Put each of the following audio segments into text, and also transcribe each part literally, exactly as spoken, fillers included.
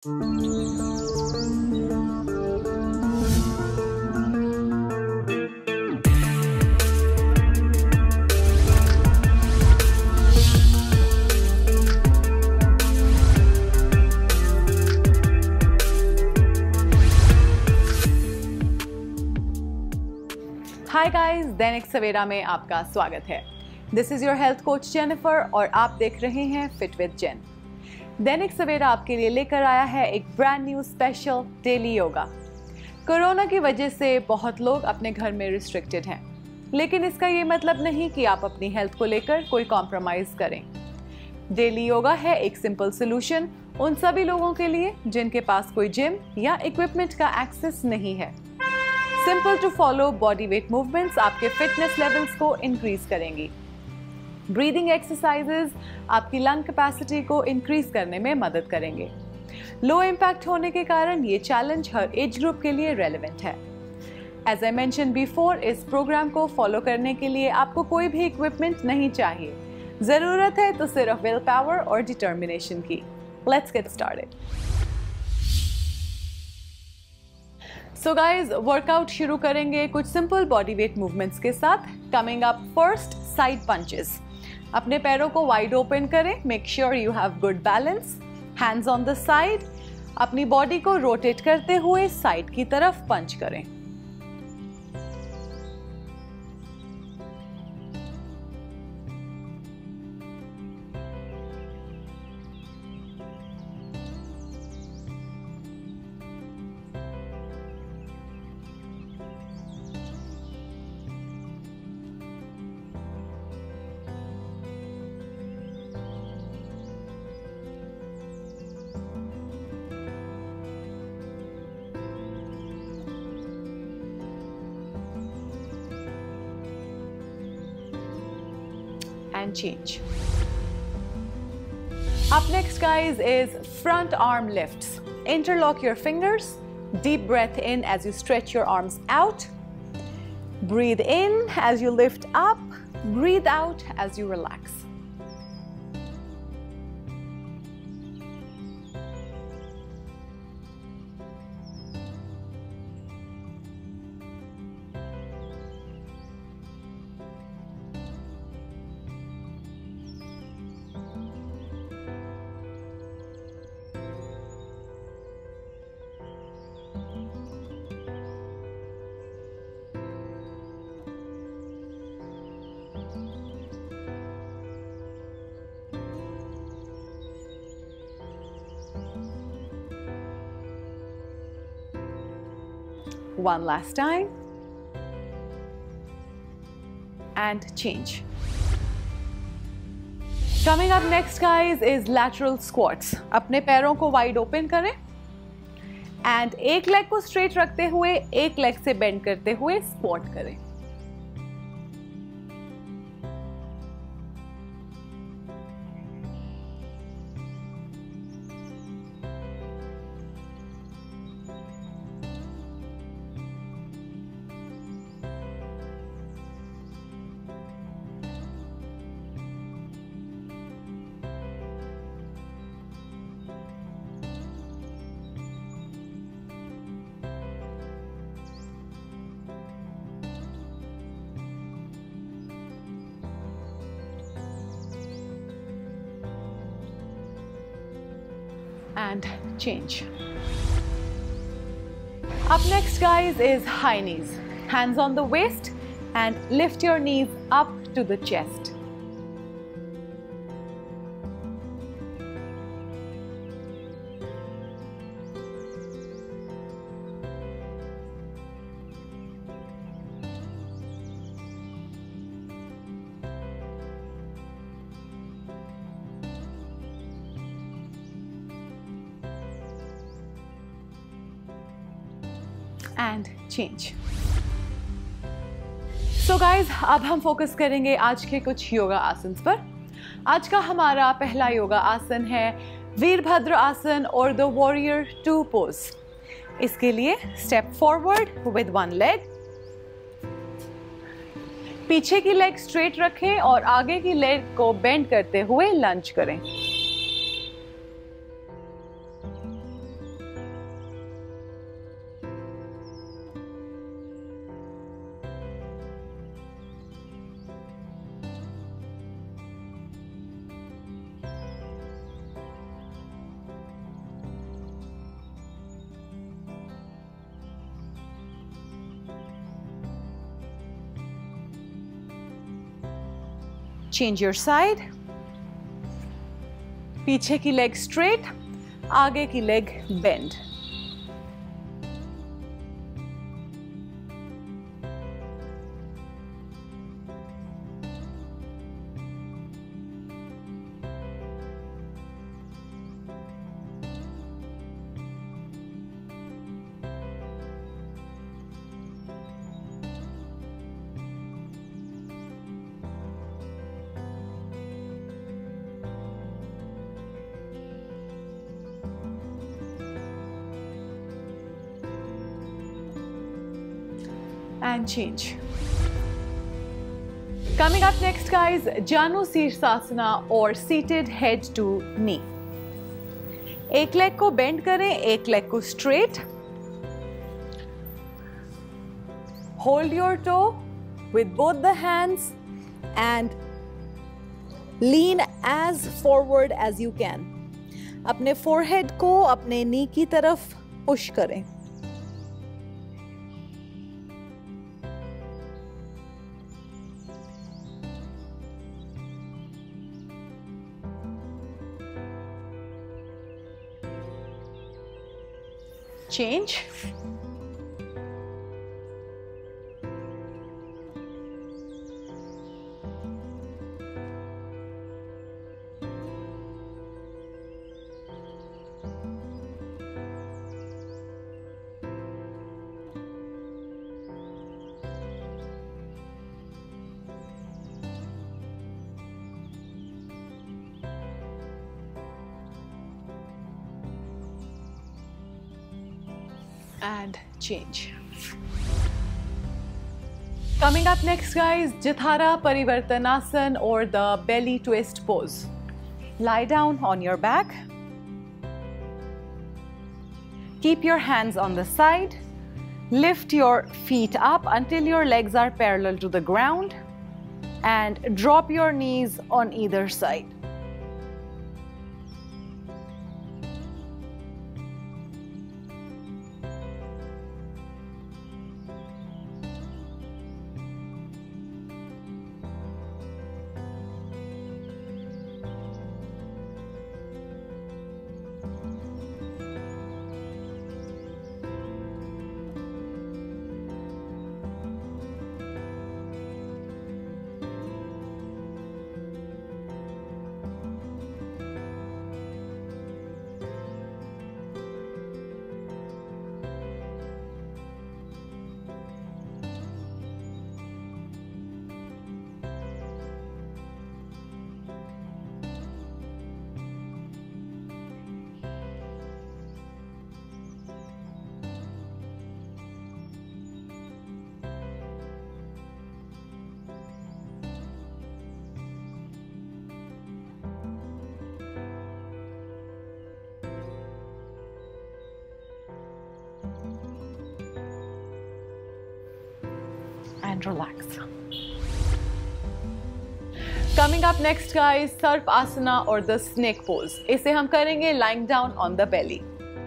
Hi guys, Dainik Savera में आपका स्वागत है। This is your health coach Jennifer और आप देख रहे हैं फिट विद जेन। दैनिक सवेरा आपके लिए लेकर आया है एक brand new special daily yoga. Corona की वजह से बहुत लोग अपने घर में रिस्ट्रिक्टेड हैं, लेकिन इसका ये मतलब नहीं कि आप अपनी हेल्थ को लेकर कोई कॉम्प्रोमाइज करें। डेली योगा है एक सिंपल सोल्यूशन उन सभी लोगों के लिए जिनके पास कोई जिम या इक्विपमेंट का एक्सेस नहीं है। Simple to follow body weight movements आपके फिटनेस लेवल्स को इंक्रीज करेंगी। ब्रीदिंग एक्सरसाइजेज आपकी लंग कैपेसिटी को इंक्रीज करने में मदद करेंगे। लो इम्पैक्ट होने के कारण ये चैलेंज हर एज ग्रुप के लिए रेलेवेंट है। एज आई मेंशन बिफोर, इस प्रोग्राम को फॉलो करने के लिए आपको कोई भी इक्विपमेंट नहीं चाहिए। जरूरत है तो सिर्फ विल पावर और डिटर्मिनेशन की। Let's get started. So guys, workout शुरू करेंगे कुछ सिंपल बॉडी वेट मूवमेंट्स के साथ। Coming up, first side punches. अपने पैरों को वाइड ओपन करें। Make sure you have good balance. Hands on the side. अपनी बॉडी को रोटेट करते हुए साइड की तरफ पंच करें। And change. Up next, guys, is front arm lifts. Interlock your fingers. Deep breath in as you stretch your arms out. Breathe in as you lift up. Breathe out as you relax. One last time. And change. Coming up next, guys, is lateral squats. अपने पैरों को wide open करें and एक leg को straight रखते हुए एक leg से बेंड करते हुए स्क्वाट करें। And change. Up next, guys, is high knees. Hands on the waist and lift your knees up to the chest. And change. So guys, अब हम फोकस करेंगे आज के कुछ योगा आसन्स पर। आज का हमारा पहला योगा आसन है वीरभद्र आसन और द वॉरियर टू पोज। इसके लिए step forward with one leg, पीछे की लेग स्ट्रेट रखें और आगे की लेग को बेंड करते हुए लंज करें। चेंज योर साइड, पीछे की लेग स्ट्रेट, आगे की leg bend. And change. Coming up next, guys, Janu Sirsasana or seated head to knee. एक लेग को बेंड करें, एक लेग को straight. Hold your toe with both the hands and lean as forward as you can. अपने forehead को अपने knee की तरफ पुश करें. Change. And change. Coming up next, guys, Jathara Parivartanasana or the belly twist pose. Lie down on your back. Keep your hands on the side. Lift your feet up until your legs are parallel to the ground and drop your knees on either side. And relax. Coming up next, guys, Sarpasana or the snake pose. इसे हम करेंगे lying down on the belly.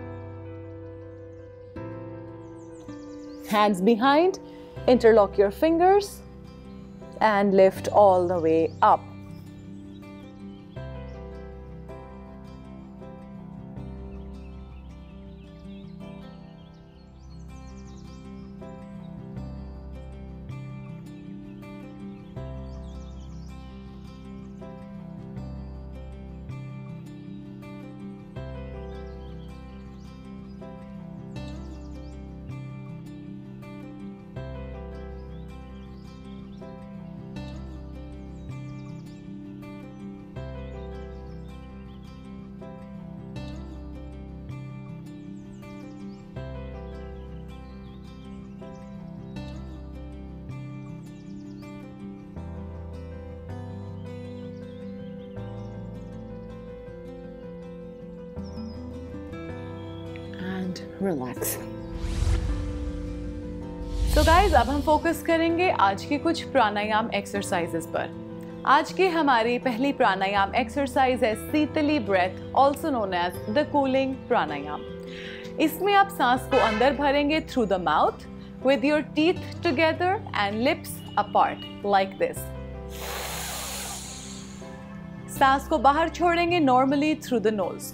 Hands behind, interlock your fingers and lift all the way up. Relax. So guys, अब हम focus करेंगे आज के कुछ प्राणायाम exercises पर। आज की हमारी पहली प्राणायाम एक्सरसाइज है Sheetali breath, also known as the cooling pranayama. इसमें आप सांस को अंदर भरेंगे through the mouth with your teeth together and lips apart like this. सांस को बाहर छोड़ेंगे normally through the nose.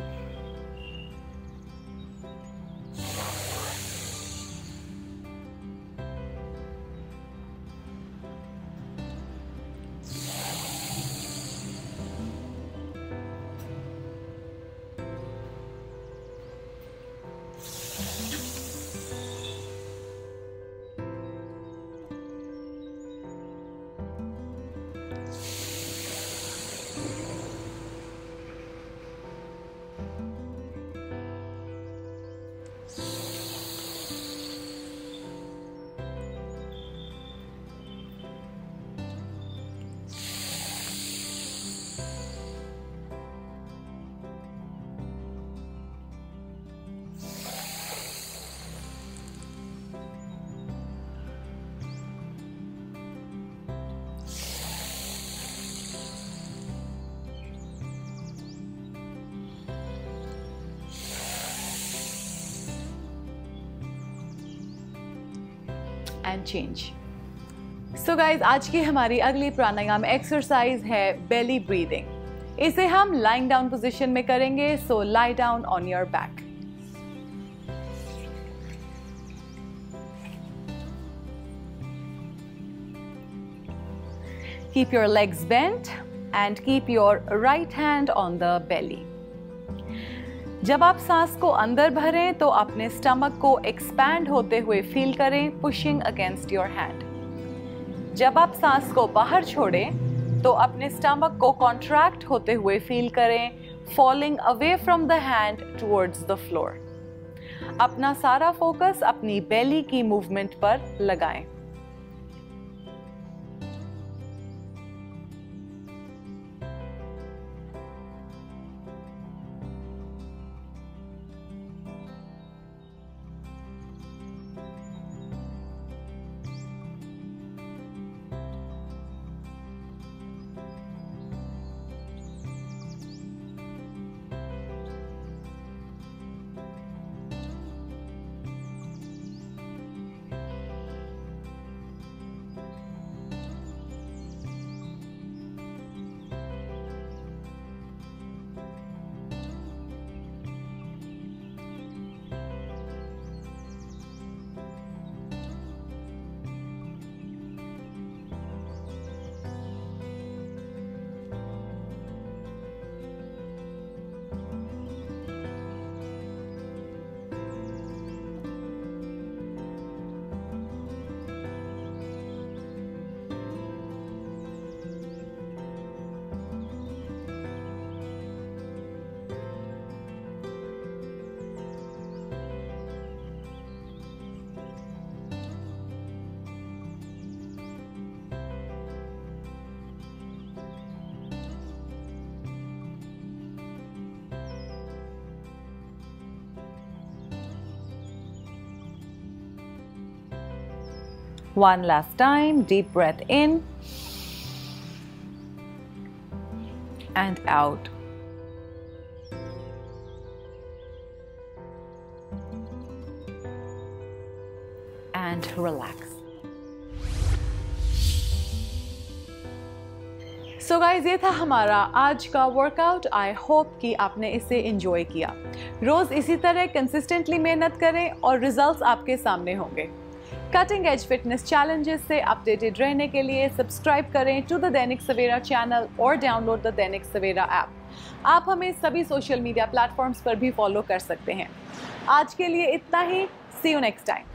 And change. So guys, आज की हमारी अगली प्राणायाम एक्सरसाइज है बेली ब्रीदिंग। इसे हम लाइंग डाउन पोजीशन में करेंगे। So lie down on your back. Keep your legs bent and keep your right hand on the belly. जब आप सांस को अंदर भरें तो अपने स्टमक को एक्सपैंड होते हुए फील करें, पुशिंग अगेंस्ट योर हैंड। जब आप सांस को बाहर छोड़ें तो अपने स्टमक को कॉन्ट्रैक्ट होते हुए फील करें, falling away from the hand towards the floor. अपना सारा फोकस अपनी बेली की मूवमेंट पर लगाएं। One last time, deep breath in and out. And relax. So so guys, ये था हमारा आज का वर्कआउट। आई होप कि आपने इसे एंजॉय किया। रोज इसी तरह कंसिस्टेंटली मेहनत करें और रिजल्ट्स आपके सामने होंगे। कटिंग एज फिटनेस चैलेंजेस से अपडेटेड रहने के लिए सब्सक्राइब करें to the Dainik Savera channel और download the Dainik Savera app. आप हमें सभी सोशल मीडिया प्लेटफॉर्म्स पर भी फॉलो कर सकते हैं। आज के लिए इतना ही। See you next time.